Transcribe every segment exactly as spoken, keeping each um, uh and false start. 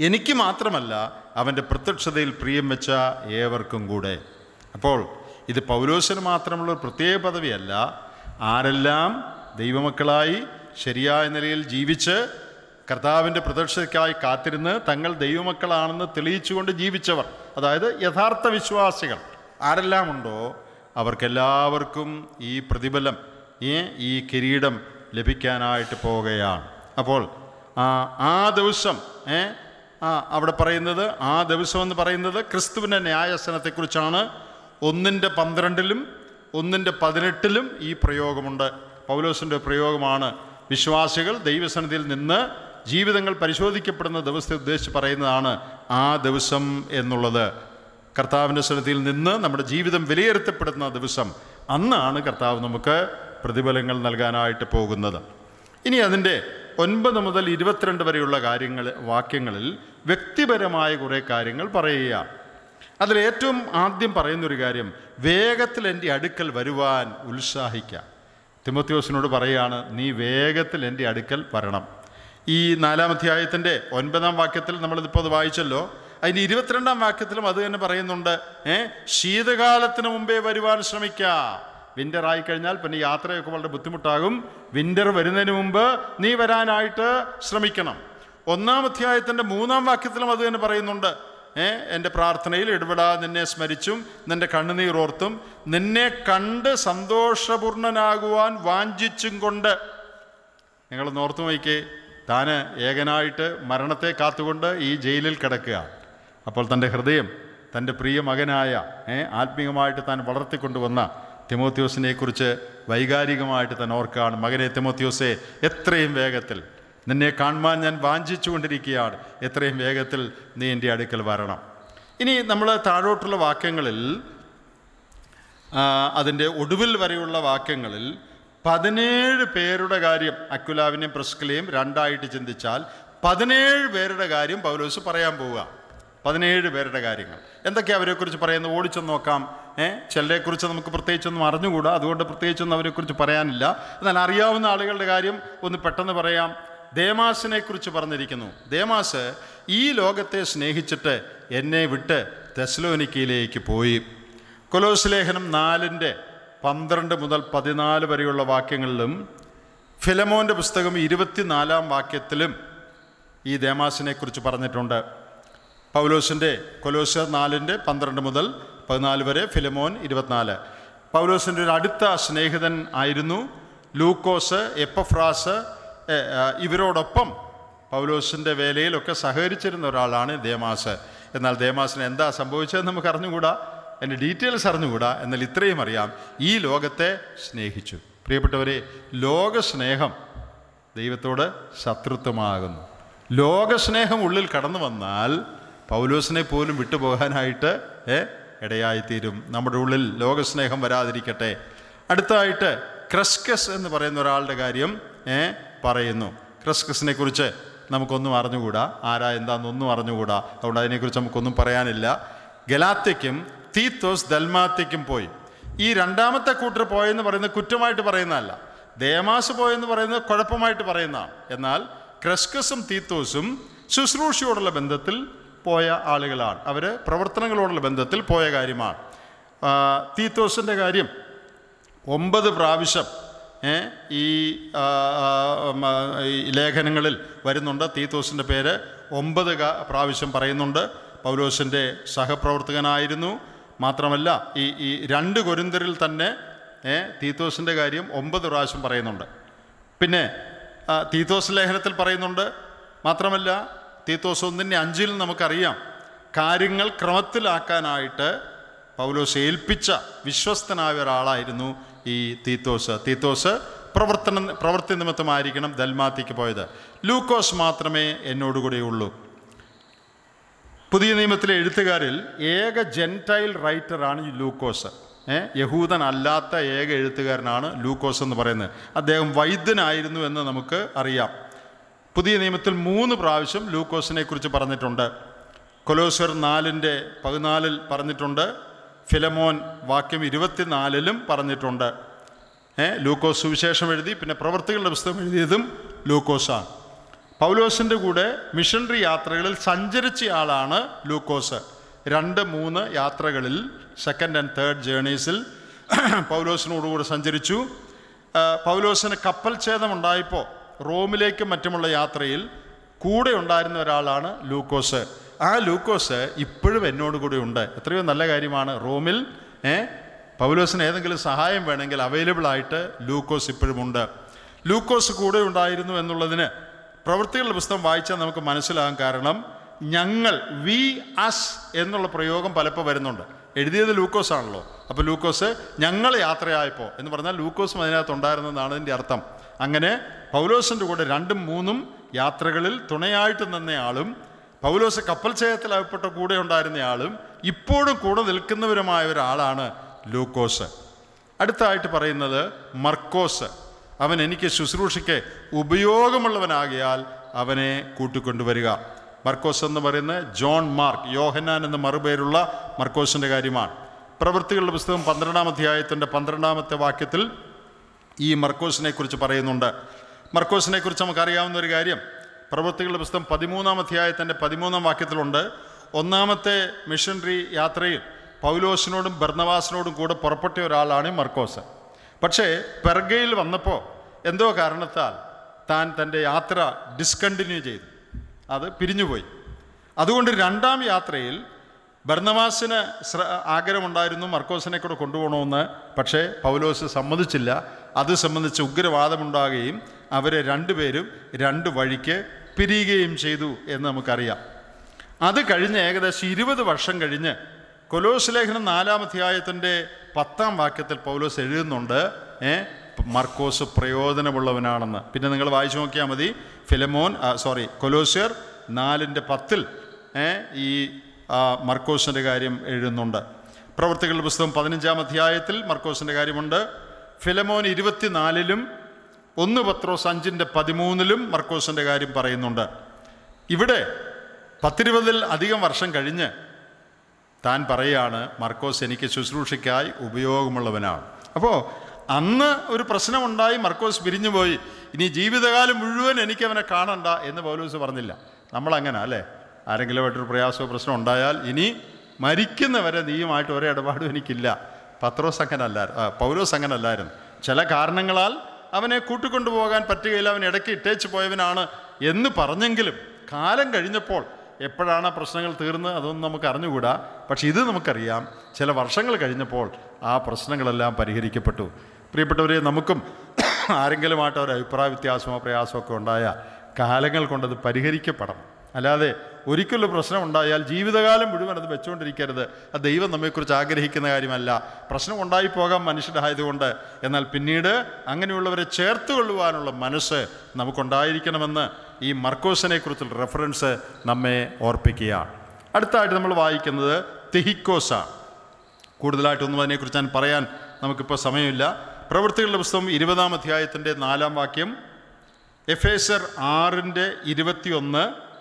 എനിക്ക് മാത്രമല്ല അവൻ്റെ പ്രത്യക്ഷതയിൽ പ്രിയം വെച്ച ഏവർക്കും കൂടെ. അപ്പോൾ ഇത് പൗലോസിന് മാത്രമുള്ളൊരു പ്രത്യേക പദവിയല്ല. ആരെല്ലാം ദൈവമക്കളായി ശരിയായ നിലയിൽ ജീവിച്ച് കർത്താവിൻ്റെ പ്രത്യക്ഷതയ്ക്കായി കാത്തിരുന്ന് തങ്ങൾ ദൈവമക്കളാണെന്ന് തെളിയിച്ചുകൊണ്ട് ജീവിച്ചവർ, അതായത് യഥാർത്ഥ വിശ്വാസികൾ ആരെല്ലാം ഉണ്ടോ അവർക്കെല്ലാവർക്കും ഈ പ്രതിഫലം, ഈ കിരീടം ലഭിക്കാനായിട്ട് പോവുകയാണ്. അപ്പോൾ ആ ദിവസം ആ അവിടെ പറയുന്നത്, ആ ദിവസം എന്ന് പറയുന്നത് ക്രിസ്തുവിൻ്റെ ന്യായാസനത്തെക്കുറിച്ചാണ്. ഒന്നിൻ്റെ പന്ത്രണ്ടിലും ഒന്നിൻ്റെ പതിനെട്ടിലും ഈ പ്രയോഗമുണ്ട്. പൗലോസിൻ്റെ പ്രയോഗമാണ്. വിശ്വാസികൾ ദൈവസന്നിധിയിൽ നിന്ന് ജീവിതങ്ങൾ പരിശോധിക്കപ്പെടുന്ന ദിവസത്തെ ഉദ്ദേശിച്ച് പറയുന്നതാണ് ആ ദിവസം എന്നുള്ളത്. കർത്താവിൻ്റെ സന്നിധിയിൽ നിന്ന് നമ്മുടെ ജീവിതം വിലയിരുത്തപ്പെടുന്ന ദിവസം, അന്നാണ് കർത്താവ് നമുക്ക് പ്രതിഫലങ്ങൾ നൽകാനായിട്ട് പോകുന്നത്. ഇനി അതിൻ്റെ ഒൻപത് മുതൽ ഇരുപത്തിരണ്ട് വരെയുള്ള കാര്യങ്ങൾ വാക്യങ്ങളിൽ വ്യക്തിപരമായ കുറേ കാര്യങ്ങൾ പറയുക. അതിലേറ്റവും ആദ്യം പറയുന്നൊരു കാര്യം, വേഗത്തിൽ എൻ്റെ അടുക്കൽ വരുവാൻ ഉത്സാഹിക്കുക. തിമോത്തിയോസിനോട് പറയുകയാണ്, നീ വേഗത്തിൽ എൻ്റെ അടുക്കൽ വരണം. ഈ നാലാം അധ്യായത്തിൻ്റെ ഒൻപതാം വാക്യത്തിൽ നമ്മളിതിപ്പോൾ അത് വായിച്ചല്ലോ. അതിൻ്റെ ഇരുപത്തിരണ്ടാം വാക്യത്തിലും അത് തന്നെ പറയുന്നുണ്ട്, ഏ ശീതകാലത്തിന് മുമ്പേ വരുവാൻ ശ്രമിക്കുക. വിൻ്റർ ആയിക്കഴിഞ്ഞാൽ പിന്നെ യാത്രയൊക്കെ വളരെ ബുദ്ധിമുട്ടാകും. വിൻ്റർ വരുന്നതിന് മുമ്പ് നീ വരാനായിട്ട് ശ്രമിക്കണം. ഒന്നാം അധ്യായത്തിൻ്റെ മൂന്നാം വാക്യത്തിലും അത് തന്നെ പറയുന്നുണ്ട്, ഏ എൻ്റെ പ്രാർത്ഥനയിൽ ഇടപെടാതെ നിന്നെ സ്മരിച്ചും നിൻ്റെ കണ്ണുനീരോർത്തും നിന്നെ കണ്ട് സന്തോഷപൂർണനാകുവാൻ വാഞ്ചിച്ചും കൊണ്ട്. നിങ്ങളൊന്ന് ഓർത്തു നോക്കിക്കേ, താന് ഏകനായിട്ട് മരണത്തെ കാത്തുകൊണ്ട് ഈ ജയിലിൽ കിടക്കുക. അപ്പോൾ തൻ്റെ ഹൃദയം തൻ്റെ പ്രിയ മകനായ ഏ ആത്മീയമായിട്ട് താൻ വളർത്തിക്കൊണ്ടുവന്ന തിമോത്തിയോസിനെക്കുറിച്ച് വൈകാരികമായിട്ട് തന്നെ ഓർക്കുകയാണ്. മകനെ തിമോത്തിയോസേ, എത്രയും വേഗത്തിൽ നിന്നെ കാണുവാൻ ഞാൻ വാഞ്ചിച്ചു കൊണ്ടിരിക്കുകയാണ്, എത്രയും വേഗത്തിൽ നീ എൻ്റെ അടുക്കൽ വരണം. ഇനി നമ്മൾ താഴോട്ടുള്ള വാക്യങ്ങളിൽ, അതിൻ്റെ ഒടുവിൽ വരെയുള്ള വാക്യങ്ങളിൽ പതിനേഴ് പേരുടെ കാര്യം, അക്വിലാവിനെയും പ്രിസ്കിലയും രണ്ടായിട്ട് ചിന്തിച്ചാൽ പതിനേഴ് പേരുടെ കാര്യം പൗലോസ് പറയാൻ പോവുക. പതിനേഴ് പേരുടെ കാര്യങ്ങൾ എന്തൊക്കെയാണ് അവരെക്കുറിച്ച് പറയുന്നത് ഓടിച്ചൊന്ന് നോക്കാം. ഏഹ് ചിലരെക്കുറിച്ച് നമുക്ക് പ്രത്യേകിച്ചൊന്നും അറിഞ്ഞുകൂടാ, അതുകൊണ്ട് പ്രത്യേകിച്ചൊന്നും അവരെക്കുറിച്ച് പറയാനില്ല. എന്നാൽ അറിയാവുന്ന ആളുകളുടെ കാര്യം ഒന്ന് പെട്ടെന്ന് പറയാം. ദേമാസിനെ കുറിച്ച് പറഞ്ഞിരിക്കുന്നു. ദേമാസ് ഈ ലോകത്തെ സ്നേഹിച്ചിട്ട് എന്നെ വിട്ട് തെസ്സലോനിക്കയിലേക്ക് പോയി. കൊലോസ് ലേഖനം നാലിൻ്റെ പന്ത്രണ്ട് മുതൽ പതിനാല് വരെയുള്ള വാക്യങ്ങളിലും ഫിലമോൻ്റെ പുസ്തകം ഇരുപത്തിനാലാം വാക്യത്തിലും ഈ ദേമാസിനെ കുറിച്ച് പറഞ്ഞിട്ടുണ്ട്. പൗലോസിൻ്റെ കൊലോസ്യർ നാലിൻ്റെ പന്ത്രണ്ട് മുതൽ പതിനാല് വരെ, ഫിലമോൻ ഇരുപത്തിനാല്. പൗലോസിൻ്റെ ഒരു അടുത്ത സ്നേഹിതൻ ആയിരുന്നു ലൂക്കോസ്, എപ്പഫ്രാസ്. ഇവരോടൊപ്പം പൗലോസിൻ്റെ വേലയിലൊക്കെ സഹകരിച്ചിരുന്ന ഒരാളാണ് ദേമാസ്. എന്നാൽ ദേമാസിന് എന്താ സംഭവിച്ചതെന്ന് നമുക്ക് അറിഞ്ഞുകൂടാ, അതിൻ്റെ ഡീറ്റെയിൽസ് അറിഞ്ഞുകൂടാ. എന്നാൽ ഇത്രയും അറിയാം, ഈ ലോകത്തെ സ്നേഹിച്ചു. പ്രിയപ്പെട്ടവരെ, ലോകസ്നേഹം ദൈവത്തോട് ശത്രുത്വമാകുന്നു. ലോകസ്നേഹം ഉള്ളിൽ കടന്നു വന്നാൽ പൗലോസിനെ പോലും വിട്ടുപോകാനായിട്ട് ഏ ഇടയായിത്തീരും. നമ്മുടെ ഉള്ളിൽ ലോകസ്നേഹം വരാതിരിക്കട്ടെ. അടുത്തതായിട്ട് ക്രസ്കസ് എന്ന് പറയുന്ന ഒരാളുടെ കാര്യം ഏ പറയുന്നു. ക്രസ്കസിനെ കുറിച്ച് നമുക്കൊന്നും അറിഞ്ഞുകൂടാ, ആരാ എന്താണെന്നൊന്നും അറിഞ്ഞുകൂടാ, അതുകൊണ്ട് അതിനെക്കുറിച്ച് നമുക്കൊന്നും പറയാനില്ല. ഗലാത്യയ്ക്കും തീത്തോസ് ദൽമാത്യയ്ക്കും പോയി. ഈ രണ്ടാമത്തെ കൂട്ടർ പോയെന്ന് പറയുന്നത് കുറ്റമായിട്ട് പറയുന്നതല്ല, ദേമാസ് പോയെന്ന് പറയുന്നത് കുഴപ്പമായിട്ട് പറയുന്നതാണ്. എന്നാൽ ക്രസ്കസും തീത്തോസും ശുശ്രൂഷയോടുള്ള ബന്ധത്തിൽ പോയ ആളുകളാണ്, അവർ പ്രവർത്തനങ്ങളോടുള്ള ബന്ധത്തിൽ പോയ കാര്യമാണ്. തീത്തോസിൻ്റെ കാര്യം ഒമ്പത് പ്രാവശ്യം ഈ ലേഖനങ്ങളിൽ വരുന്നുണ്ട്. തീത്തോസിൻ്റെ പേര് ഒമ്പത് പ്രാവശ്യം പറയുന്നുണ്ട്. പൗലോസിൻ്റെ സഹപ്രവർത്തകനായിരുന്നു. മാത്രമല്ല ഈ ഈ രണ്ട് കൊരിന്ത്യരിൽ തന്നെ തീത്തോസിൻ്റെ കാര്യം ഒമ്പത് പ്രാവശ്യം പറയുന്നുണ്ട്. പിന്നെ തീത്തോസ് ലേഖനത്തിൽ പറയുന്നുണ്ട്. മാത്രമല്ല തീത്തോസ് ഒന്നിൻ്റെ അഞ്ചിൽ നമുക്കറിയാം, കാര്യങ്ങൾ ക്രമത്തിലാക്കാനായിട്ട് പൗലോസ് ഏൽപ്പിച്ച വിശ്വസ്തനായ ഒരാളായിരുന്നു ഈ തീത്തോസ്. തീത്തോസ് പ്രവർത്തന പ്രവൃത്തി നിമിത്തമായിരിക്കണം ദൽമാത്തിക്ക് പോയത്. ലൂക്കോസ് മാത്രമേ എന്നോടുകൂടെ ഉള്ളൂ. പുതിയ നിയമത്തിലെ എഴുത്തുകാരിൽ ഏക ജെൻറ്റൈൽ റൈറ്ററാണ് ഈ ലൂക്കോസ്. ഏഹ് യഹൂദൻ അല്ലാത്ത ഏക എഴുത്തുകാരനാണ് ലൂക്കോസ് എന്ന് പറയുന്നത്. അദ്ദേഹം വൈദ്യനായിരുന്നു എന്ന് നമുക്ക് അറിയാം. പുതിയ നിയമത്തിൽ മൂന്ന് പ്രാവശ്യം ലൂക്കോസിനെ കുറിച്ച് പറഞ്ഞിട്ടുണ്ട്. കൊലോസ്യർ നാലിൻ്റെ പതിനാലിൽ പറഞ്ഞിട്ടുണ്ട്. ഫിലമോൻ വാക്യം ഇരുപത്തിനാലിലും പറഞ്ഞിട്ടുണ്ട്. ഏ ലൂക്കോസ് സുവിശേഷം എഴുതി, പിന്നെ പ്രവൃത്തികളുടെ പുസ്തകം എഴുതിയതും ലൂക്കോസാണ്. പൗലോസിൻ്റെ കൂടെ മിഷണറി യാത്രകളിൽ സഞ്ചരിച്ച ആളാണ് ലൂക്കോസ്. രണ്ട് മൂന്ന് യാത്രകളിൽ, സെക്കൻഡ് ആൻഡ് തേർഡ് ജേണീസിൽ പൗലോസിനോടുകൂടെ സഞ്ചരിച്ചു. പൗലോസിന് കപ്പൽ ഛേദമുണ്ടായപ്പോൾ റോമിലേക്കും മറ്റുമുള്ള യാത്രയിൽ കൂടെ ഉണ്ടായിരുന്ന ഒരാളാണ് ലൂക്കോസ്. ആ ലൂക്കോസ് ഇപ്പോഴും എന്നോട് കൂടെ ഉണ്ട്. എത്രയോ നല്ല കാര്യമാണ്. റോമിൽ ഏ പൗലോസിന് ഏതെങ്കിലും സഹായം വേണമെങ്കിൽ അവൈലബിൾ ആയിട്ട് ലൂക്കോസ് ഇപ്പോഴും ഉണ്ട്. ലൂക്കോസ് കൂടെ ഉണ്ടായിരുന്നു എന്നുള്ളതിന് പ്രവൃത്തികളുടെ പുസ്തകം വായിച്ചാൽ നമുക്ക് മനസ്സിലാകാൻ. കാരണം ഞങ്ങൾ, വി അസ് എന്നുള്ള പ്രയോഗം പലപ്പോൾ വരുന്നുണ്ട്. എഴുതിയത് ലൂക്കോസ് ആണല്ലോ. അപ്പോൾ ലൂക്കോസ് ഞങ്ങൾ യാത്രയായപ്പോൾ എന്ന് പറഞ്ഞാൽ ലൂക്കോസും അതിനകത്ത് ഉണ്ടായിരുന്നതാണ് ഇതിൻ്റെ അർത്ഥം. അങ്ങനെ പൗലോസിൻ്റെ കൂടെ രണ്ടും മൂന്നും യാത്രകളിൽ തുണയായിട്ട് നിന്നയാളും പൗലോസ് കപ്പൽ ഛേദത്തിൽ അകപ്പെട്ട കൂടെ ഉണ്ടായിരുന്നയാളും ഇപ്പോഴും കൂടെ നിൽക്കുന്നവരുമായ ഒരാളാണ് ലൂക്കോസ്. അടുത്തായിട്ട് പറയുന്നത് മർക്കോസ്. അവൻ എനിക്ക് ശുശ്രൂഷയ്ക്ക് ഉപയോഗമുള്ളവനാകിയാൽ അവനെ കൂട്ടിക്കൊണ്ടുവരിക. മർക്കോസ് എന്ന് പറയുന്നത് ജോൺ മാർക്ക്, യോഹന്നാൻ എന്ന മറുപേരുള്ള മർക്കോസിൻ്റെ കാര്യമാണ്. പ്രവൃത്തികളുടെ പുസ്തകം പന്ത്രണ്ടാം അധ്യായത്തിൻ്റെ പന്ത്രണ്ടാമത്തെ വാക്യത്തിൽ ഈ മർക്കോസിനെ കുറിച്ച് പറയുന്നുണ്ട്. മർക്കോസിനെ കുറിച്ച് നമുക്കറിയാവുന്ന ഒരു കാര്യം, പ്രവൃത്തികളുടെ പുസ്തകം പതിമൂന്നാം അധ്യായത്തിൻ്റെ പതിമൂന്നാം വാക്യത്തിലുണ്ട്. ഒന്നാമത്തെ മിഷണറി യാത്രയിൽ പൗലോസിനോടും ബർന്നബാസിനോടും കൂടെ പുറപ്പെട്ട ഒരാളാണ് മർക്കോസ്. പക്ഷേ പെർഗയിൽ വന്നപ്പോൾ എന്തോ കാരണത്താൽ താൻ തൻ്റെ യാത്ര ഡിസ്കണ്ടിന്യൂ ചെയ്തു, അത് പിരിഞ്ഞുപോയി. അതുകൊണ്ട് രണ്ടാം യാത്രയിൽ ബർന്നബാസിന് ആഗ്രഹമുണ്ടായിരുന്നു മർക്കോസിനെ കൂടെ കൊണ്ടുപോകണമെന്ന്. പക്ഷേ പൗലോസ് സമ്മതിച്ചില്ല. അത് സംബന്ധിച്ച് ഉഗ്രവാദമുണ്ടാകുകയും അവരെ രണ്ടുപേരും രണ്ട് വഴിക്ക് പിരിയുകയും ചെയ്തു എന്ന് നമുക്കറിയാം. അത് കഴിഞ്ഞ് ഏകദേശം ഇരുപത് വർഷം കഴിഞ്ഞ് കൊലോസ് ലേഖനം നാലാം അധ്യായത്തിൻ്റെ പത്താം വാക്യത്തിൽ പൗലോസ് എഴുതുന്നുണ്ട് ഏ മർക്കോസ് പ്രയോജനമുള്ളവനാണെന്ന്. പിന്നെ നിങ്ങൾ വായിച്ചു നോക്കിയാൽ മതി. ഫിലമോൻ സോറി കൊലോസ്യർ നാലിൻ്റെ പത്തിൽ ഏ ഈ മർക്കോസിൻ്റെ കാര്യം എഴുതുന്നുണ്ട്. പ്രവൃത്തികളുടെ പുസ്തകം പതിനഞ്ചാം അധ്യായത്തിൽ മർക്കോസിൻ്റെ കാര്യമുണ്ട്. ഫിലമോൻ ഇരുപത്തിനാലിലും ഒന്ന് പത്രോസ് അഞ്ചിൻ്റെ പതിമൂന്നിലും മർക്കോസിൻ്റെ കാര്യം പറയുന്നുണ്ട്. ഇവിടെ പത്തിരുപതിൽ അധികം വർഷം കഴിഞ്ഞ് താൻ പറയുകയാണ് മർക്കോസ് എനിക്ക് ശുശ്രൂഷയ്ക്കായി ഉപയോഗമുള്ളവനാണ്. അപ്പോൾ അന്ന് ഒരു പ്രശ്നമുണ്ടായി, മർക്കോസ് പിരിഞ്ഞുപോയി. ഇനി ജീവിതകാലം മുഴുവൻ എനിക്കവനെ കാണണ്ട എന്ന് പൗലോസ് പറഞ്ഞില്ല. നമ്മളങ്ങനെ അല്ലേ, ആരെങ്കിലുമായിട്ടൊരു പ്രയാസമോ പ്രശ്നം ഉണ്ടായാൽ ഇനി മരിക്കുന്നവരെ നീയുമായിട്ട് ഒരേ ഇടപാടും എനിക്കില്ല. പത്രോസ് അങ്ങനെ അല്ലായിരുന്നു, പൗലോസ് അങ്ങനെ അല്ലായിരുന്നു. ചില കാരണങ്ങളാൽ അവനെ കൂട്ടിക്കൊണ്ടുപോകാൻ പറ്റുകയില്ല, അവൻ ഇടയ്ക്ക് ഇട്ടേച്ച് പോയവനാണ് എന്ന് പറഞ്ഞെങ്കിലും കാലം കഴിഞ്ഞപ്പോൾ എപ്പോഴാണ് പ്രശ്നങ്ങൾ തീർന്ന് അതൊന്നും നമുക്ക് അറിഞ്ഞുകൂടാ. പക്ഷെ ഇത് നമുക്കറിയാം, ചില വർഷങ്ങൾ കഴിഞ്ഞപ്പോൾ ആ പ്രശ്നങ്ങളെല്ലാം പരിഹരിക്കപ്പെട്ടു. പ്രിയപ്പെട്ടവരെ, നമുക്കും ആരെങ്കിലുമായിട്ട് ഒരു അഭിപ്രായ വ്യത്യാസമോ പ്രയാസമോ ഒക്കെ ഉണ്ടായാൽ കാലങ്ങൾ കൊണ്ടത് പരിഹരിക്കപ്പെടണം. അല്ലാതെ ഒരിക്കലും പ്രശ്നം ഉണ്ടായാൽ ജീവിതകാലം മുഴുവൻ അത് വെച്ചുകൊണ്ടിരിക്കരുത്. അത് ദൈവം നമ്മെക്കുറിച്ച് ആഗ്രഹിക്കുന്ന കാര്യമല്ല. പ്രശ്നം ഉണ്ടായിപ്പോകാം മനുഷ്യരായതുകൊണ്ട്, എന്നാൽ പിന്നീട് അങ്ങനെയുള്ളവരെ ചേർത്ത് കൊള്ളുവാനുള്ള മനസ്സ് നമുക്കുണ്ടായിരിക്കണമെന്ന് ഈ മർക്കോസിനെ കുറിച്ചുള്ള റെഫറൻസ് നമ്മെ ഓർപ്പിക്കുകയാണ്. അടുത്തായിട്ട് നമ്മൾ വായിക്കുന്നത് തിഹിക്കോസാണ്. കൂടുതലായിട്ടൊന്നും അതിനെക്കുറിച്ച് ഞാൻ പറയാൻ നമുക്കിപ്പോൾ സമയമില്ല. പ്രവൃത്തികളുടെ പുസ്തകം ഇരുപതാം അധ്യായത്തിൻ്റെ നാലാം വാക്യം, എഫേസർ ആറിൻ്റെ ഇരുപത്തിയൊന്ന്,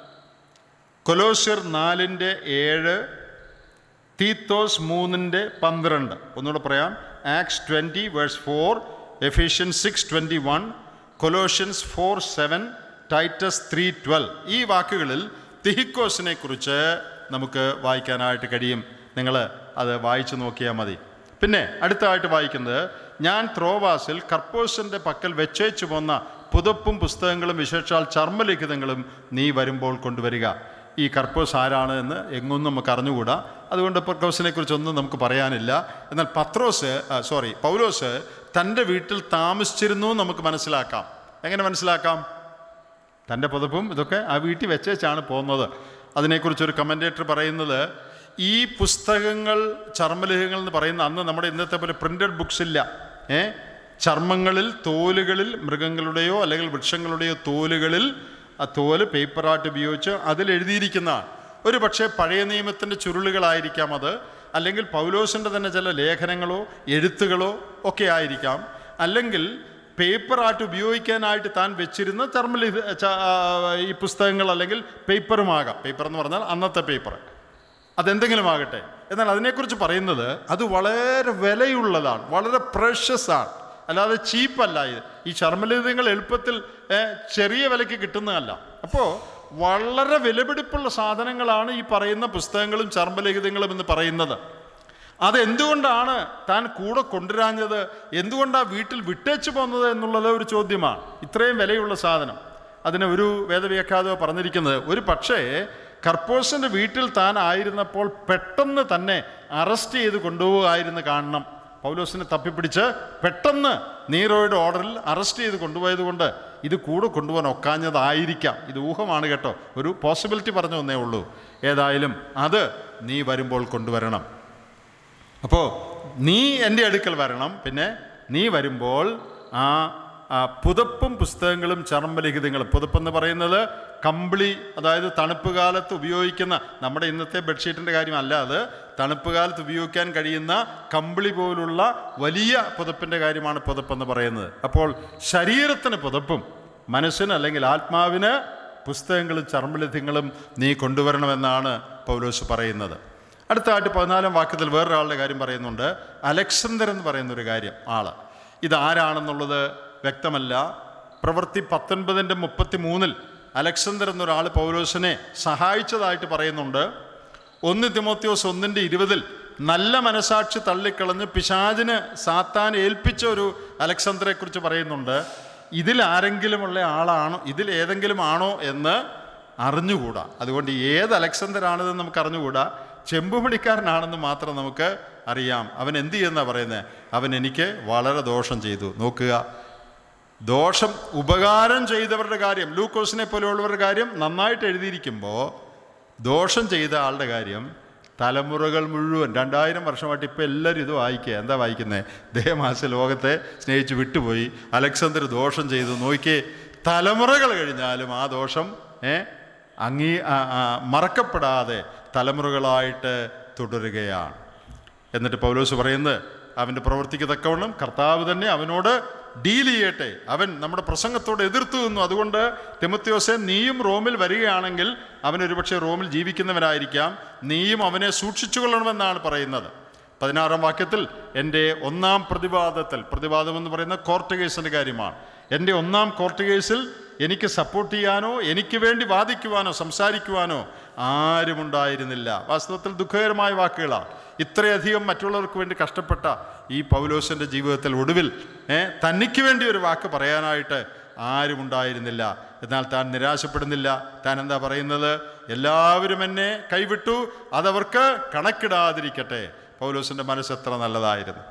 കൊലോസ്യർ നാലിൻ്റെ ഏഴ്, തീത്തോസ് മൂന്നിൻ്റെ പന്ത്രണ്ട്. ഒന്നുകൂടെ പറയാം. Acts twenty verse four, Ephesians six twenty one, Colossians four seven, Titus three twelve. ഈ വാക്കുകളിൽ തിഹിക്കോസിനെ കുറിച്ച് നമുക്ക് വായിക്കാനായിട്ട് കഴിയും. നിങ്ങൾ അത് വായിച്ചു നോക്കിയാൽ മതി. പിന്നെ അടുത്തതായിട്ട് വായിക്കുന്നത്, ഞാൻ ത്രോവാസിൽ കർപ്പോസിൻ്റെ പക്കൽ വെച്ചേച്ചു പോന്ന പുതപ്പും പുസ്തകങ്ങളും വിശേഷാൽ ചർമ്മലിഖിതങ്ങളും നീ വരുമ്പോൾ കൊണ്ടുവരിക. ഈ കർപ്പോസ് ആരാണ് എന്ന് എങ്ങൊന്നും നമുക്ക് അറിഞ്ഞുകൂടാ. അതുകൊണ്ട് കർപ്പോസിനെ കുറിച്ചൊന്നും നമുക്ക് പറയാനില്ല. എന്നാൽ പത്രോസ് സോറി പൗലോസ് തൻ്റെ വീട്ടിൽ താമസിച്ചിരുന്നു നമുക്ക് മനസ്സിലാക്കാം. എങ്ങനെ മനസ്സിലാക്കാം? തൻ്റെ പുതപ്പും ഇതൊക്കെ ആ വീട്ടിൽ വെച്ചേച്ചാണ് പോകുന്നത്. അതിനെക്കുറിച്ചൊരു കമൻറ്റേറ്റർ പറയുന്നത്, ഈ പുസ്തകങ്ങൾ ചർമ്മലേഖങ്ങൾ എന്ന് പറയുന്ന അന്ന് നമ്മുടെ ഇന്നത്തെ പോലെ പ്രിൻ്റഡ് ബുക്സ് ഇല്ല. ഏ ചർമ്മങ്ങളിൽ, തോലുകളിൽ, മൃഗങ്ങളുടെയോ അല്ലെങ്കിൽ വൃക്ഷങ്ങളുടെയോ തോലുകളിൽ ആ തോല് പേപ്പറായിട്ട് ഉപയോഗിച്ച് അതിലെഴുതിയിരിക്കുന്നതാണ്. ഒരു പക്ഷേ പഴയ നിയമത്തിൻ്റെ ചുരുളുകളായിരിക്കാം അത്, അല്ലെങ്കിൽ പൗലോസിൻ്റെ തന്നെ ചില ലേഖനങ്ങളോ എഴുത്തുകളോ ഒക്കെ ആയിരിക്കാം, അല്ലെങ്കിൽ പേപ്പറായിട്ട് ഉപയോഗിക്കാനായിട്ട് താൻ വെച്ചിരുന്ന ചർമ്മ ഈ പുസ്തകങ്ങൾ അല്ലെങ്കിൽ പേപ്പറുമാകാം. പേപ്പർ എന്ന് പറഞ്ഞാൽ അന്നത്തെ പേപ്പർ, അതെന്തെങ്കിലും ആകട്ടെ. എന്നാൽ അതിനെക്കുറിച്ച് പറയുന്നത് അത് വളരെ വിലയുള്ളതാണ്, വളരെ പ്രഷ്യസ് ആണ്. അല്ലാതെ ചീപ്പല്ല. ഇത് ഈ ചർമ്മലേഖനങ്ങൾ എളുപ്പത്തിൽ ചെറിയ വിലയ്ക്ക് കിട്ടുന്നതല്ല. അപ്പോൾ വളരെ വിലപിടിപ്പുള്ള സാധനങ്ങളാണ് ഈ പറയുന്ന പുസ്തകങ്ങളും ചർമ്മലേഖനങ്ങളും എന്ന് പറയുന്നത്. അതെന്തുകൊണ്ടാണ് താൻ കൂടെ കൊണ്ടുവരാഞ്ഞത്, എന്തുകൊണ്ടാണ് വീട്ടിൽ വിട്ടേച്ചു പോകുന്നത് എന്നുള്ളത് ഒരു ചോദ്യമാണ്. ഇത്രയും വിലയുള്ള സാധനം. അതിന് ഒരു വേദവ്യാഖ്യാതാവ് പറഞ്ഞിരിക്കുന്നത്, ഒരു പക്ഷേ കർപ്പോസിൻ്റെ വീട്ടിൽ താൻ ആയിരുന്നപ്പോൾ പെട്ടെന്ന് തന്നെ അറസ്റ്റ് ചെയ്ത് കൊണ്ടുപോകുമായിരുന്നു കാണണം. പൗലോസിനെ തപ്പിപ്പിടിച്ച് പെട്ടെന്ന് നീറോയുടെ ഓർഡറിൽ അറസ്റ്റ് ചെയ്ത് കൊണ്ടുപോയത് കൊണ്ട് ഇത് കൂടെ കൊണ്ടുപോകാൻ ഒക്കാഞ്ഞതായിരിക്കാം. ഇത് ഊഹമാണ് കേട്ടോ, ഒരു പോസിബിലിറ്റി പറഞ്ഞു തന്നേ ഉള്ളൂ. ഏതായാലും അത് നീ വരുമ്പോൾ കൊണ്ടുവരണം. അപ്പോൾ നീ എൻ്റെ അടുക്കൽ വരണം. പിന്നെ നീ വരുമ്പോൾ ആ പുതപ്പും പുസ്തകങ്ങളും ചർമ്മലിഖിതങ്ങളും, പുതപ്പെന്ന് പറയുന്നത് കമ്പിളി, അതായത് തണുപ്പ് കാലത്ത് ഉപയോഗിക്കുന്ന, നമ്മുടെ ഇന്നത്തെ ബെഡ്ഷീറ്റിൻ്റെ കാര്യമല്ല, അത് തണുപ്പ് കാലത്ത് ഉപയോഗിക്കാൻ കഴിയുന്ന കമ്പിളി പോലുള്ള വലിയ പുതപ്പിൻ്റെ കാര്യമാണ് പുതപ്പെന്ന് പറയുന്നത്. അപ്പോൾ ശരീരത്തിന് പുതപ്പും മനസ്സിന് അല്ലെങ്കിൽ ആത്മാവിന് പുസ്തകങ്ങളും ചർമ്മലിഖിതങ്ങളും നീ കൊണ്ടുവരണമെന്നാണ് പൗലോസ് പറയുന്നത്. അടുത്തായിട്ട് പതിനാലാം വാക്യത്തിൽ വേറൊരാളുടെ കാര്യം പറയുന്നുണ്ട്. അലക്സാണ്ടർ എന്ന് പറയുന്നൊരു കാര്യം, ആൾ. ഇതാരാണെന്നുള്ളത് വ്യക്തമല്ല. പ്രവൃത്തി പത്തൊൻപതിൻ്റെ മുപ്പത്തി മൂന്നിൽ അലക്സാണ്ടർ എന്നൊരാൾ പൗലോസിനെ സഹായിച്ചതായിട്ട് പറയുന്നുണ്ട്. ഒന്ന് തിമോത്തിയോസ് ഒന്നിൻ്റെ ഇരുപതിൽ നല്ല മനസാക്ഷി തള്ളിക്കളഞ്ഞ് പിശാചിന് സാത്താൻ ഏൽപ്പിച്ച ഒരു അലക്സാണ്ടറെക്കുറിച്ച് പറയുന്നുണ്ട്. ഇതിൽ ആരെങ്കിലുമുള്ള ആളാണോ, ഇതിൽ ഏതെങ്കിലും ആണോ എന്ന് അറിഞ്ഞുകൂടാ. അതുകൊണ്ട് ഏത് അലക്സാണ്ടറാണെന്ന് നമുക്ക് അറിഞ്ഞുകൂടാ. ചെമ്പുപണിക്കാരനാണെന്ന് മാത്രം നമുക്ക് അറിയാം. അവൻ എന്ത് ചെയ്യുന്നതാണ് പറയുന്നത്? അവൻ എനിക്ക് വളരെ ദോഷം ചെയ്തു. നോക്കുക, ദോഷം ഉപകാരം ചെയ്തവരുടെ കാര്യം, ലൂക്കോസിനെ പോലെയുള്ളവരുടെ കാര്യം നന്നായിട്ട് എഴുതിയിരിക്കുമ്പോൾ ദോഷം ചെയ്ത ആളുടെ കാര്യം തലമുറകൾ മുഴുവൻ രണ്ടായിരം വർഷമായിട്ട് ഇപ്പോൾ എല്ലാവരും ഇത് വായിക്കുക. എന്താ വായിക്കുന്നത്? ദേമാസ ലോകത്തെ സ്നേഹിച്ച് വിട്ടുപോയി, അലക്സാണ്ടർ ദോഷം ചെയ്തു. നോക്കിയേ, തലമുറകൾ കഴിഞ്ഞാലും ആ ദോഷം ഏ അങ്ങീ മറക്കപ്പെടാതെ തലമുറകളായിട്ട് തുടരുകയാണ്. എന്നിട്ട് പൗലോസ് പറയുന്നത്, അവൻ്റെ പ്രവൃത്തിക്ക് തക്കവണ്ണം കർത്താവ് തന്നെ അവനോട് ഡീൽ ചെയ്യട്ടെ. അവൻ നമ്മുടെ പ്രസംഗത്തോട് എതിർത്തു നിന്നു. അതുകൊണ്ട് തിമോത്തിയോസേ, നീയും റോമിൽ വരികയാണെങ്കിൽ, അവൻ ഒരുപക്ഷെ റോമിൽ ജീവിക്കുന്നവനായിരിക്കാം, നീയും അവനെ സൂക്ഷിച്ചു കൊള്ളണമെന്നാണ് പറയുന്നത്. പതിനാറാം വാക്യത്തിൽ എൻ്റെ ഒന്നാം പ്രതിവാദത്തിൽ, പ്രതിവാദം എന്ന് പറയുന്ന കോർട്ട് കേസിൻ്റെ കാര്യമാണ്, എൻ്റെ ഒന്നാം കോർട്ട് കേസിൽ എനിക്ക് സപ്പോർട്ട് ചെയ്യാനോ എനിക്ക് വേണ്ടി വാദിക്കുവാനോ സംസാരിക്കുവാനോ ആരുമുണ്ടായിരുന്നില്ല. വാസ്തവത്തിൽ ദുഃഖകരമായ വാക്കുകളാണ്. ഇത്രയധികം മറ്റുള്ളവർക്ക് വേണ്ടി കഷ്ടപ്പെട്ട ഈ പൗലോസിൻ്റെ ജീവിതത്തിൽ ഒടുവിൽ ഏഹ് തനിക്ക് വേണ്ടി ഒരു വാക്ക് പറയാനായിട്ട് ആരുമുണ്ടായിരുന്നില്ല. എന്നാൽ താൻ നിരാശപ്പെടുന്നില്ല. താൻ എന്താ പറയുന്നത്? എല്ലാവരും എന്നെ കൈവിട്ടു, അതവർക്ക് കണക്കിടാതിരിക്കട്ടെ. പൗലോസിൻ്റെ മനസ്സ് എത്ര നല്ലതായിരുന്നു.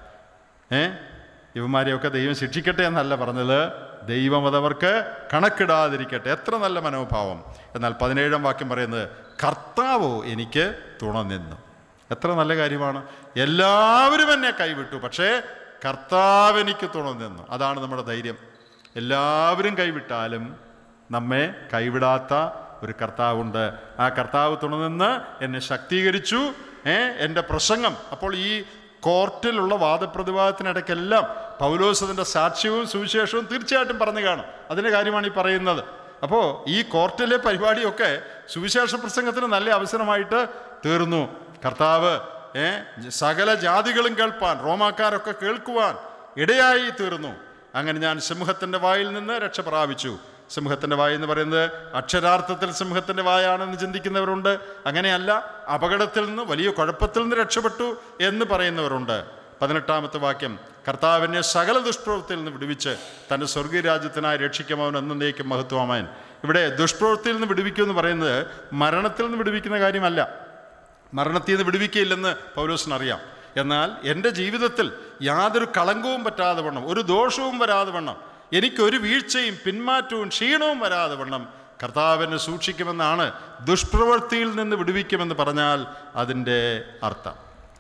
ഏ ഇവന്മാരെയൊക്കെ ദൈവം ശിക്ഷിക്കട്ടെ എന്നല്ല പറഞ്ഞത്, ദൈവം അതവർക്ക് കണക്കിടാതിരിക്കട്ടെ. എത്ര നല്ല മനോഭാവം. എന്നാൽ പതിനേഴാം വാക്യം പറയുന്നത്, കർത്താവോ എനിക്ക് തുണ നിന്നു. എത്ര നല്ല കാര്യമാണ്. എല്ലാവരും എന്നെ കൈവിട്ടു, പക്ഷേ കർത്താവ് എനിക്ക് തുണ നിന്നു. അതാണ് നമ്മുടെ ധൈര്യം. എല്ലാവരും കൈവിട്ടാലും നമ്മെ കൈവിടാത്ത ഒരു കർത്താവുണ്ട്. ആ കർത്താവ് തുണ നിന്ന് എന്നെ ശക്തീകരിച്ചു. ഏ എൻ്റെ പ്രസംഗം, അപ്പോൾ ഈ കോർട്ടിലുള്ള വാദപ്രതിവാദത്തിനിടയ്ക്കെല്ലാം പൗലോസ് അതിൻ്റെ സാക്ഷ്യവും സുവിശേഷവും തീർച്ചയായിട്ടും പറഞ്ഞു കാണും. അതിൻ്റെ കാര്യമാണ് ഈ പറയുന്നത്. അപ്പോൾ ഈ കോർട്ടിലെ പരിപാടിയൊക്കെ സുവിശേഷ പ്രസംഗത്തിന് നല്ല അവസരമായിട്ട് തീർന്നു. കർത്താവ് ഏ സകല ജാതികളും കേൾപ്പാൻ, റോമാക്കാരൊക്കെ കേൾക്കുവാൻ ഇടയായി തീർന്നു. അങ്ങനെ ഞാൻ സിംഹത്തിൻ്റെ വായിൽ നിന്ന് രക്ഷ പ്രാപിച്ചു. സിംഹത്തിൻ്റെ വായ എന്ന് പറയുന്നത് അക്ഷരാർത്ഥത്തിൽ സിംഹത്തിൻ്റെ വായാണെന്ന് ചിന്തിക്കുന്നവരുണ്ട്. അങ്ങനെയല്ല, അപകടത്തിൽ നിന്ന്, വലിയ കുഴപ്പത്തിൽ നിന്ന് രക്ഷപ്പെട്ടു എന്ന് പറയുന്നവരുണ്ട്. പതിനെട്ടാമത്തെ വാക്യം, കർത്താവിനെ സകല ദുഷ്പ്രവൃത്തിയിൽ നിന്ന് വിടുവിച്ച് തൻ്റെ സ്വർഗീയ രാജ്യത്തിനായി രക്ഷിക്കുമവൻ എന്നേക്കും മഹത്വമാമൻ. ഇവിടെ ദുഷ്പ്രവൃത്തിയിൽ നിന്ന് വിടുവിക്കുമെന്ന് പറയുന്നത് മരണത്തിൽ നിന്ന് വിടുവിക്കുന്ന കാര്യമല്ല. മരണത്തിൽ നിന്ന് വിടുവിക്കുകയില്ലെന്ന് പൗലോസിനറിയാം. എന്നാൽ എൻ്റെ ജീവിതത്തിൽ യാതൊരു കളങ്കവും പറ്റാതെ വണ്ണം, ഒരു ദോഷവും വരാതെ വണ്ണം, എനിക്കൊരു വീഴ്ചയും പിന്മാറ്റവും ക്ഷീണവും വരാതെ വണ്ണം കർത്താവിനെ സൂക്ഷിക്കുമെന്നാണ് ദുഷ്പ്രവൃത്തിയിൽ നിന്ന് വിടുവിക്കുമെന്ന് പറഞ്ഞാൽ അതിൻ്റെ അർത്ഥം.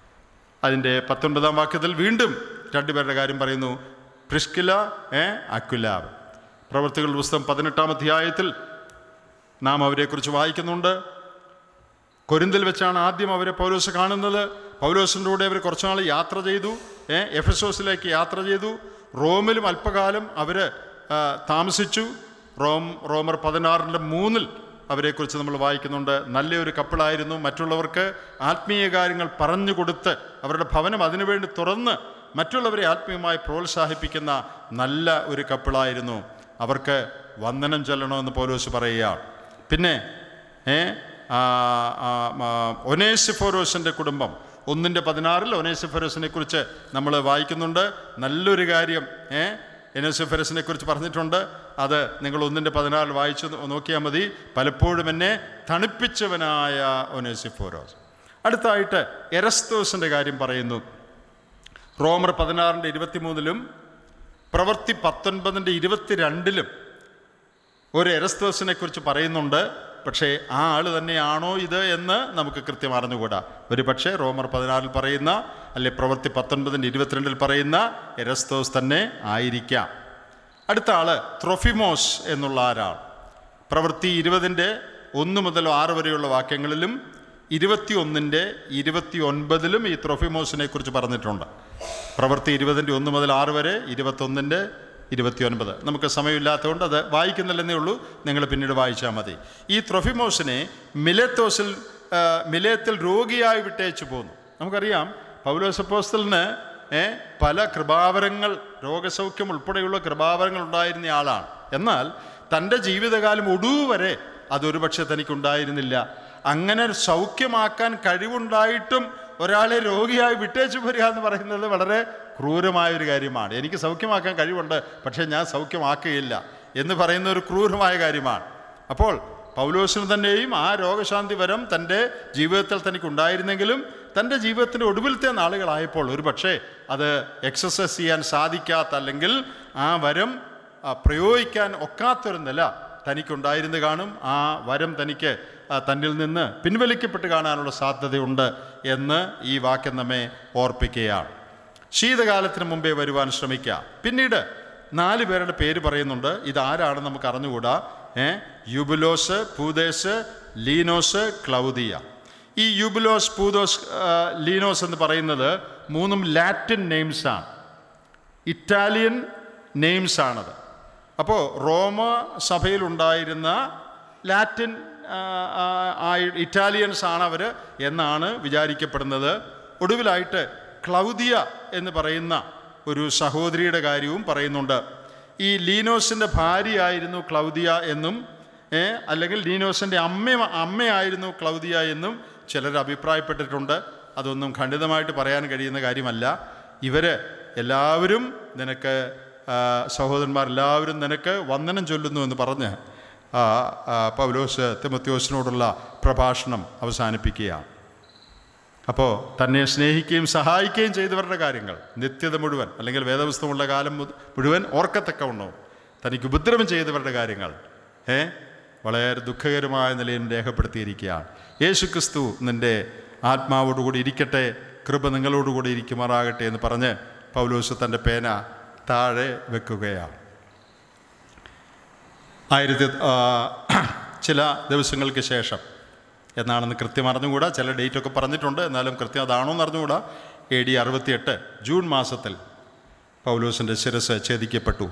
അതിൻ്റെ പത്തൊൻപതാം വാക്യത്തിൽ വീണ്ടും രണ്ടുപേരുടെ കാര്യം പറയുന്നു, പ്രിസ്കില ഏ അക്വിലാവ്. പ്രവൃത്തികളുടെ പുസ്തകം പതിനെട്ടാം അധ്യായത്തിൽ നാം അവരെക്കുറിച്ച് വായിക്കുന്നുണ്ട്. കൊരിന്തിൽ വെച്ചാണ് ആദ്യം അവരെ പൗലോസ് കാണുന്നത്. പൗലോസിൻ്റെ കൂടെ അവർ കുറച്ചുനാൾ യാത്ര ചെയ്തു. ഏ എഫെസോസിലേക്ക് യാത്ര ചെയ്തു. റോമിലും അല്പകാലം അവർ താമസിച്ചു. റോം റോമർ പതിനാറിൻ്റെ മൂന്നിൽ അവരെക്കുറിച്ച് നമ്മൾ വായിക്കുന്നുണ്ട്. നല്ലൊരു കപ്പിളായിരുന്നു. മറ്റുള്ളവർക്ക് ആത്മീയ കാര്യങ്ങൾ പറഞ്ഞു കൊടുത്ത് അവരുടെ ഭവനം അതിനുവേണ്ടി തുറന്ന് മറ്റുള്ളവരെ ആത്മീയമായി പ്രോത്സാഹിപ്പിക്കുന്ന നല്ല ഒരു കപ്പിളായിരുന്നു. അവർക്ക് വന്ദനം ചൊല്ലണമെന്ന് പൗലോസ് പറയുക. പിന്നെ ഏ ഒനേസിഫോരോസിൻ്റെ കുടുംബം ഒന്നിൻ്റെ പതിനാറിൽ ഒനേസിഫോരോസിനെ കുറിച്ച് നമ്മൾ വായിക്കുന്നുണ്ട്. നല്ലൊരു കാര്യം ഏ ഒനേസിഫോരോസിനെ കുറിച്ച് പറഞ്ഞിട്ടുണ്ട്. അത് നിങ്ങൾ ഒന്നിൻ്റെ പതിനാറിൽ വായിച്ചു നോക്കിയാൽ മതി. പലപ്പോഴും എന്നെ തണുപ്പിച്ചവനായ ഒനേസിഫോരോസ്. അടുത്തായിട്ട് എരസ്തോസിൻ്റെ കാര്യം പറയുന്നു. റോമർ പതിനാറിൻ്റെ ഇരുപത്തി മൂന്നിലും പ്രവൃത്തി പത്തൊൻപതിൻ്റെ ഇരുപത്തിരണ്ടിലും ഒരു എരസ്തോസിനെ കുറിച്ച് പറയുന്നുണ്ട്. പക്ഷേ ആ ആൾ തന്നെയാണോ ഇത് എന്ന് നമുക്ക് കൃത്യം അറിഞ്ഞുകൂടാ. ഒരു പക്ഷേ റോമർ പതിനാറിൽ പറയുന്ന അല്ലെ പ്രവൃത്തി പത്തൊൻപതിൻ്റെ ഇരുപത്തിരണ്ടിൽ പറയുന്ന എരസ്തോസ് തന്നെ ആയിരിക്കാം. അടുത്ത ആള് ത്രൊഫിമോസ് എന്നുള്ള ആരാൾ. പ്രവൃത്തി ഇരുപതിൻ്റെ ഒന്ന് മുതൽ ആറ് വരെയുള്ള വാക്യങ്ങളിലും ഇരുപത്തി ഒന്നിൻ്റെ ഇരുപത്തി ഒൻപതിലും ഈ ത്രൊഫിമോസിനെ കുറിച്ച് പറഞ്ഞിട്ടുണ്ട്. പ്രവൃത്തി ഇരുപതിൻ്റെ ഒന്ന് മുതൽ ആറ് വരെ, ഇരുപത്തൊന്നിൻ്റെ ഇരുപത്തി ഒൻപത്. നമുക്ക് സമയമില്ലാത്തതുകൊണ്ട് അത് വായിക്കുന്നില്ലെന്നേ ഉള്ളൂ, നിങ്ങൾ പിന്നീട് വായിച്ചാൽ മതി. ഈ ത്രൊഫിമോസിനെ മിലേത്തോസിൽ മിലേത്തിൽ രോഗിയായി വിട്ടേച്ചു പോന്നു. നമുക്കറിയാം പൗലോസ് അപ്പോസ്തലന് പല കൃപാവരങ്ങൾ, രോഗസൗഖ്യം ഉൾപ്പെടെയുള്ള കൃപാവരങ്ങൾ ഉണ്ടായിരുന്ന ആളാണ്. എന്നാൽ തൻ്റെ ജീവിതകാലം ഒടുവരെ അതൊരു പക്ഷേ തനിക്കുണ്ടായിരുന്നില്ല. അങ്ങനെ സൗഖ്യമാക്കാൻ കഴിവുണ്ടായിട്ടും ഒരാളെ രോഗിയായി വിട്ടേച്ചു വരിക എന്ന് പറയുന്നത് വളരെ ക്രൂരമായൊരു കാര്യമാണ്. എനിക്ക് സൗഖ്യമാക്കാൻ കഴിവുണ്ട്, പക്ഷേ ഞാൻ സൗഖ്യമാക്കുകയില്ല എന്ന് പറയുന്ന ഒരു ക്രൂരമായ കാര്യമാണ്. അപ്പോൾ പൗലോസിന് തന്നെയും ആ രോഗശാന്തി വരം തൻ്റെ ജീവിതത്തിൽ തനിക്കുണ്ടായിരുന്നെങ്കിലും തൻ്റെ ജീവിതത്തിൻ്റെ ഒടുവിലത്തെ നാളുകളായപ്പോൾ ഒരു പക്ഷേ അത് എക്സസൈസ് ചെയ്യാൻ സാധിക്കാത്ത, അല്ലെങ്കിൽ ആ വരം പ്രയോഗിക്കാൻ ഒക്കാത്തൊരു നില തനിക്കുണ്ടായിരുന്നു കാണും. ആ വരം തനിക്ക് തന്നിൽ നിന്ന് പിൻവലിക്കപ്പെട്ട് കാണാനുള്ള സാധ്യതയുണ്ട് എന്ന് ഈ വാക്യം നമ്മെ ഓർപ്പിക്കുകയാണ്. ശീതകാലത്തിന് മുമ്പേ വരുവാൻ ശ്രമിക്കുക. പിന്നീട് നാല് പേരുടെ പേര് പറയുന്നുണ്ട്. ഇതാരാണെന്ന് നമുക്ക് അറിഞ്ഞുകൂടാ. ഏ യൂബുലോസ്, പൂദേസ്, ലീനോസ്, ക്ലൗദിയ. ഈ യൂബുലോസ്, പൂദോസ്, ലീനോസ് എന്ന് പറയുന്നത് മൂന്നും ലാറ്റിൻ നെയിംസാണ്, ഇറ്റാലിയൻ നെയിംസാണത്. അപ്പോൾ റോമ സഭയിലുണ്ടായിരുന്ന ലാറ്റിൻ ഇറ്റാലിയൻസ് ആണ് അവർ എന്നാണ് വിചാരിക്കപ്പെടുന്നത്. ഒടുവിലായിട്ട് ക്ലൗദിയ എന്ന് പറയുന്ന ഒരു സഹോദരിയുടെ കാര്യവും പറയുന്നുണ്ട്. ഈ ലീനോസിൻ്റെ ഭാര്യയായിരുന്നു ക്ലൗദിയ എന്നും അല്ലെങ്കിൽ ലീനോസിൻ്റെ അമ്മ അമ്മയായിരുന്നു ക്ലൗദിയ എന്നും ചിലർ അഭിപ്രായപ്പെട്ടിട്ടുണ്ട്. അതൊന്നും ഖണ്ഡിതമായിട്ട് പറയാൻ കഴിയുന്ന കാര്യമല്ല. ഇവർ എല്ലാവരും നിനക്ക് സഹോദരന്മാർ എല്ലാവരും നിനക്ക് വന്ദനം ചൊല്ലുന്നു എന്ന് പറഞ്ഞ് പൗലോസ് തിമോത്തിയോസിനോടുള്ള പ്രഭാഷണം അവസാനിപ്പിക്കുകയാണ്. അപ്പോൾ തന്നെ സ്നേഹിക്കുകയും സഹായിക്കുകയും ചെയ്തവരുടെ കാര്യങ്ങൾ നിത്യത മുഴുവൻ, അല്ലെങ്കിൽ വേദപുസ്തകമുള്ള കാലം മുഴുവൻ ഓർക്കത്തക്കവണ്ണവും തനിക്ക് ഉപദ്രവം ചെയ്തവരുടെ കാര്യങ്ങൾ ഏ വളരെ ദുഃഖകരമായ നിലയിൽ രേഖപ്പെടുത്തിയിരിക്കുകയാണ്. യേശു ക്രിസ്തു നിൻ്റെ ആത്മാവോടുകൂടി ഇരിക്കട്ടെ, കൃപ നിങ്ങളോടുകൂടി ഇരിക്കുമാറാകട്ടെ എന്ന് പറഞ്ഞ് പൗലോസ് തൻ്റെ പേന താഴെ വെക്കുകയാണ്. ആയിരത്തി ചില ദിവസങ്ങൾക്ക് ശേഷം എന്നാണെന്ന് കൃത്യം അറിഞ്ഞുകൂടാ. ചില ഡേറ്റൊക്കെ പറഞ്ഞിട്ടുണ്ട്, എന്നാലും കൃത്യം അതാണോ എന്ന് അറിഞ്ഞുകൂടാ. എ ഡി അറുപത്തിയെട്ട് ജൂൺ മാസത്തിൽ പൗലോസിൻ്റെ ശിരസ് ഛേദിക്കപ്പെട്ടു.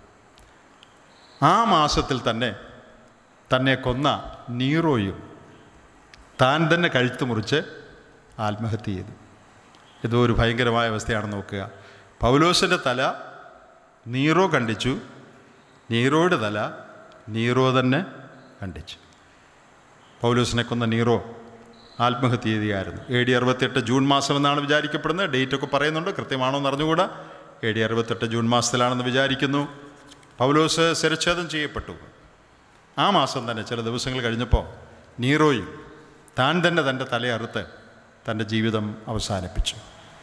ആ മാസത്തിൽ തന്നെ തന്നെ കൊന്ന നീറോയും താൻ തന്നെ കഴുത്ത് മുറിച്ച് ആത്മഹത്യ ചെയ്തു. ഇതോ ഒരു ഭയങ്കരമായ അവസ്ഥയാണെന്ന് നോക്കുക. പൗലോസിൻ്റെ തല നീറോ കണ്ടിച്ചു, നീറോയുടെ തല നീറോ തന്നെ കണ്ടിച്ചു. പൗലോസിനെ കൊന്ന നീറോ ആത്മഹത്യ ചെയ്യുകയായിരുന്നു. എ ഡി അറുപത്തെട്ട് ജൂൺ മാസം എന്നാണ് വിചാരിക്കപ്പെടുന്നത്. ഡേറ്റൊക്കെ പറയുന്നുണ്ട്, കൃത്യമാണോ എന്ന് അറിഞ്ഞുകൂടാ. എ ഡി അറുപത്തെട്ട് ജൂൺ മാസത്തിലാണെന്ന് വിചാരിക്കുന്നു. പൗലോസ് ശിരച്ഛേദം ചെയ്യപ്പെട്ടു. ആ മാസം തന്നെ ചില ദിവസങ്ങൾ കഴിഞ്ഞപ്പോൾ നീറോയും താൻ തന്നെ തൻ്റെ തലയറുത്ത് തൻ്റെ ജീവിതം അവസാനിപ്പിച്ചു.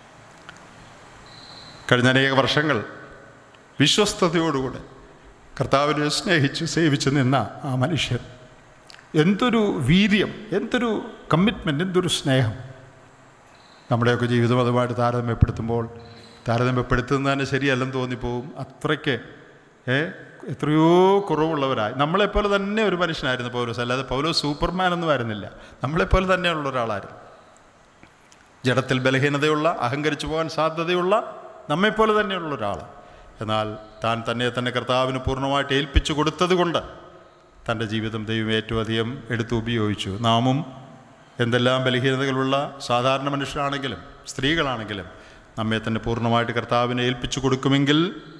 കഴിഞ്ഞ അനേക വർഷങ്ങൾ വിശ്വസ്തയോടുകൂടെ കർത്താവിനെ സ്നേഹിച്ച് സേവിച്ച് നിന്ന ആ മനുഷ്യൻ, എന്തൊരു വീര്യം, എന്തൊരു കമ്മിറ്റ്മെൻറ്റ്, എന്തൊരു സ്നേഹം. നമ്മുടെയൊക്കെ ജീവിതം അതുമായിട്ട് താരതമ്യപ്പെടുത്തുമ്പോൾ താരതമ്യപ്പെടുത്തുന്നതിന് ശരിയല്ലെന്ന് തോന്നിപ്പോവും. അത്രയ്ക്ക് ഏ എത്രയോ കുറവുള്ളവരായി. നമ്മളെപ്പോലെ തന്നെ ഒരു മനുഷ്യനായിരുന്നു പൗലോസ്. അല്ലാതെ പൗലോസ് സൂപ്പർമാനൊന്നും ആയിരുന്നില്ല, നമ്മളെപ്പോലെ തന്നെയുള്ള ഒരാളായിരുന്നു. ജഡത്തിൽ ബലഹീനതയുള്ള, അഹങ്കരിച്ചു പോകാൻ സാധ്യതയുള്ള നമ്മെപ്പോലെ തന്നെയുള്ള ഒരാൾ. എന്നാൽ താൻ തന്നെ തന്നെ കർത്താവിന് പൂർണ്ണമായിട്ട് ഏൽപ്പിച്ചു കൊടുത്തത് കൊണ്ട് തൻ്റെ ജീവിതം ദൈവം ഏറ്റവും അധികം എടുത്ത് ഉപയോഗിച്ചു. നാമും എന്തെല്ലാം ബലഹീനതകളുള്ള സാധാരണ മനുഷ്യരാണെങ്കിലും സ്ത്രീകളാണെങ്കിലും നമ്മെ തന്നെ പൂർണ്ണമായിട്ട് കർത്താവിനെ ഏൽപ്പിച്ചു കൊടുക്കുമെങ്കിൽ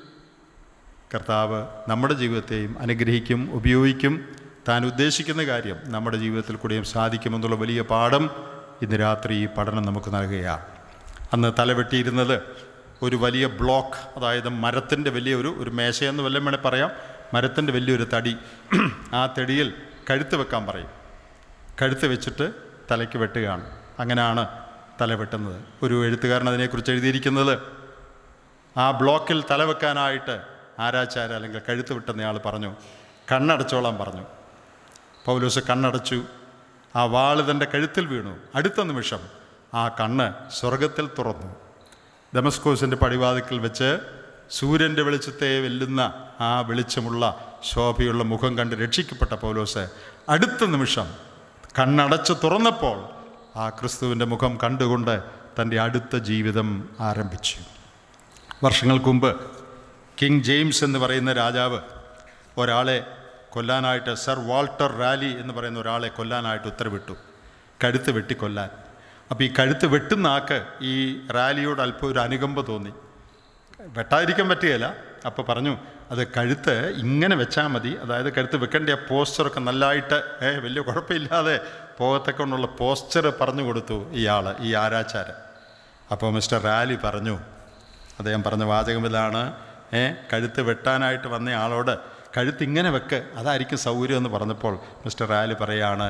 കർത്താവ് നമ്മുടെ ജീവിതത്തെയും അനുഗ്രഹിക്കും, ഉപയോഗിക്കും. താൻ ഉദ്ദേശിക്കുന്ന കാര്യം നമ്മുടെ ജീവിതത്തിൽ കൂടെയും സാധിക്കുമെന്നുള്ള വലിയ പാഠം ഇന്ന് രാത്രി ഈ പഠനം നമുക്ക് നൽകുകയാണ്. അന്ന് തലവെട്ടിയിരുന്നത് ഒരു വലിയ ബ്ലോക്ക്, അതായത് മരത്തിൻ്റെ വലിയ ഒരു ഒരു മേശയെന്ന് വല്ലതും വേണേൽ പറയാം, മരത്തിൻ്റെ വലിയൊരു തടി. ആ തടിയിൽ കഴുത്ത് വെക്കാൻ പറയും. കഴുത്ത് വെച്ചിട്ട് തലയ്ക്ക് വെട്ടുകയാണ്. അങ്ങനെയാണ് തല വെട്ടുന്നത്. ഒരു എഴുത്തുകാരൻ അതിനെക്കുറിച്ച് എഴുതിയിരിക്കുന്നത്, ആ ബ്ലോക്കിൽ തല വെക്കാനായിട്ട് ആരാച്ചാര അല്ലെങ്കിൽ കഴുത്ത് വെട്ടുന്നയാൾ പറഞ്ഞു, കണ്ണടച്ചോളാൻ പറഞ്ഞു. പൗലോസ് കണ്ണടച്ചു. ആ വാള് തൻ്റെ കഴുത്തിൽ വീണു. അടുത്ത നിമിഷം ആ കണ്ണ് സ്വർഗത്തിൽ തുറന്നു. ദമസ്കോസിൻ്റെ പടിവാതിക്കൽ വെച്ച് സൂര്യൻ്റെ വെളിച്ചത്തെ വെല്ലുന്ന ആ വെളിച്ചമുള്ള ശോഭയുള്ള മുഖം കണ്ട് രക്ഷിക്കപ്പെട്ട പൗലോസ് അടുത്ത നിമിഷം കണ്ണടച്ച് തുറന്നപ്പോൾ ആ ക്രിസ്തുവിൻ്റെ മുഖം കണ്ടുകൊണ്ട് തൻ്റെ അടുത്ത ജീവിതം ആരംഭിച്ചു. വർഷങ്ങൾക്ക് മുമ്പ് കിങ് ജെയിംസ് എന്ന് പറയുന്ന രാജാവ് ഒരാളെ കൊല്ലാനായിട്ട്, സർ വാൾട്ടർ റാലി എന്ന് പറയുന്ന ഒരാളെ കൊല്ലാനായിട്ട് ഉത്തരവിട്ടു, കഴുത്ത് വെട്ടിക്കൊല്ലാൻ. അപ്പോൾ ഈ കഴുത്ത് വെട്ടുന്ന ആൾക്ക് ഈ റാലിയോട് അല്പം ഒരു അനുകമ്പ തോന്നി. വെട്ടാതിരിക്കാൻ പറ്റുകയില്ല. അപ്പോൾ പറഞ്ഞു, അത് കഴുത്ത് ഇങ്ങനെ വെച്ചാൽ മതി, അതായത് കഴുത്ത് വെക്കേണ്ട ആ പോസ്ചറൊക്കെ നല്ലതായിട്ട് ഏ വലിയ കുഴപ്പമില്ലാതെ പോകത്തൊക്കെയുള്ള പോസ്ചർ പറഞ്ഞു കൊടുത്തു ഇയാൾ, ഈ ആരാച്ചാരൻ. അപ്പോൾ മിസ്റ്റർ റാലി പറഞ്ഞു, അദ്ദേഹം പറഞ്ഞ വാചകം ഇതാണ്, ഏ കഴുത്ത് വെട്ടാനായിട്ട് വന്ന ആളോട് കഴുത്ത് ഇങ്ങനെ വെക്ക്, അതായിരിക്കും സൗകര്യം എന്ന് പറഞ്ഞപ്പോൾ മിസ്റ്റർ റാലി പറയാണ്,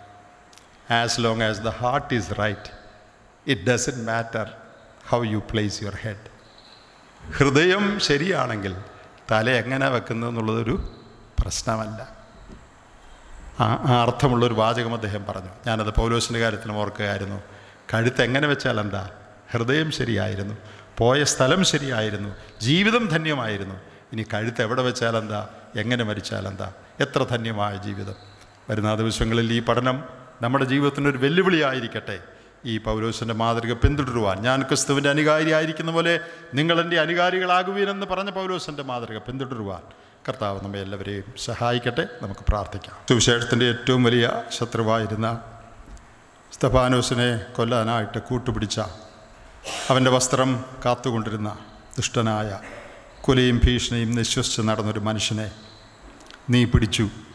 as long as the heart is right it doesn't matter how you place your head. ഹൃദയം ശരിയാണെങ്കിൽ തല എങ്ങനെ വെക്കുന്നത് എന്നുള്ളതൊരു പ്രശ്നമല്ല. ആ ആ അർത്ഥമുള്ളൊരു വാചകം അദ്ദേഹം പറഞ്ഞു. ഞാനത് പൗലോസിൻ്റെ കാര്യത്തിലും ഓർക്കുകയായിരുന്നു. കഴുത്ത് എങ്ങനെ വെച്ചാൽ എന്താ, ഹൃദയം ശരിയായിരുന്നു, പോയ സ്ഥലം ശരിയായിരുന്നു, ജീവിതം ധന്യമായിരുന്നു. ഇനി കഴുത്ത് എവിടെ വെച്ചാലെന്താ, എങ്ങനെ മരിച്ചാലെന്താ, എത്ര ധന്യമായ ജീവിതം. വരുന്ന ദിവസങ്ങളിൽ ഈ പഠനം നമ്മുടെ ജീവിതത്തിനൊരു വെല്ലുവിളിയായിരിക്കട്ടെ. ഈ പൗലോസിൻ്റെ മാതൃക പിന്തുടരുവാൻ, ഞാൻ ക്രിസ്തുവിൻ്റെ അനുകാരിയായിരിക്കുന്ന പോലെ നിങ്ങൾ എൻ്റെ അനുകാരികളാകുവീനെന്ന് പറഞ്ഞ പൗലോസിൻ്റെ മാതൃക പിന്തുടരുവാൻ കർത്താവ് നമ്മെ എല്ലാവരെയും സഹായിക്കട്ടെ. നമുക്ക് പ്രാർത്ഥിക്കാം. സുവിശേഷത്തിൻ്റെ ഏറ്റവും വലിയ ശത്രുവായിരുന്ന സ്തെഫാനോസിനെ കൊല്ലാനായിട്ട് കൂട്ടുപിടിച്ച, അവൻ്റെ വസ്ത്രം കാത്തുകൊണ്ടിരുന്ന ദുഷ്ടനായ കൊലയും ഭീഷണിയും നിശ്വസിച്ച് നടന്നൊരു മനുഷ്യനെ നീ പിടിച്ചു.